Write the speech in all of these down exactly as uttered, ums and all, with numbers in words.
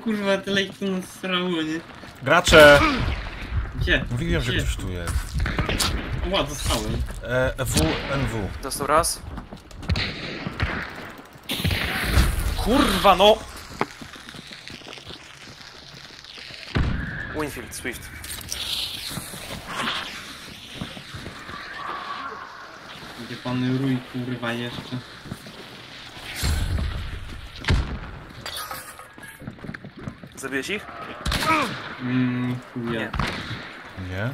kurwa, tyle ich tu nasrało, nie? Gracze! Gdzie? Mówiłem, że Gdzie? ktoś tu jest. Ła, dostałem. E, W, N W. Dostał raz. Kurwa no! Winfield, Swift. Gdzie pan Rój, kurwa, jeszcze? Zabiłeś ich? Mmm, chuja. Nie. Nie?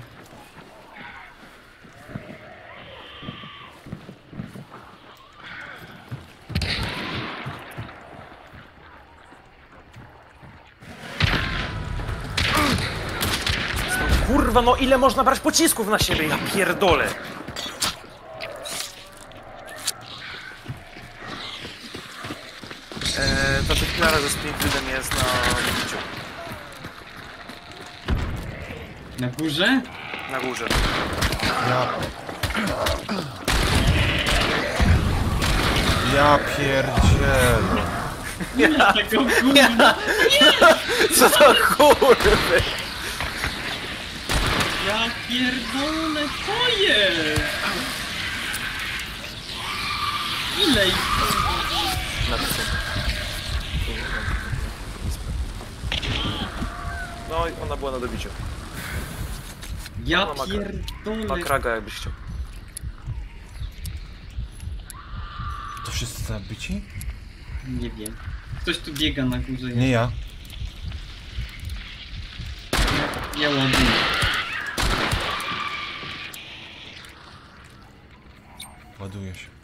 Kurwa no ile można brać pocisków na siebie, ja pierdolę! Eee, ta techniara ze Springfieldem jest na biciu. Na górze? Na górze. Ja... Ja pierdzielę. Nie, tego kurwa. Co to kurwy? Ja pierdolę, co jest? Ile ich? Na to No i ona była na dobiciu. Ja No, ma- pierdolę. Ma kraga jakbyś chciał. To wszyscy zabici? Nie wiem. Ktoś tu biega na górze. Nie ja. Ja ładuję. Ładuję się.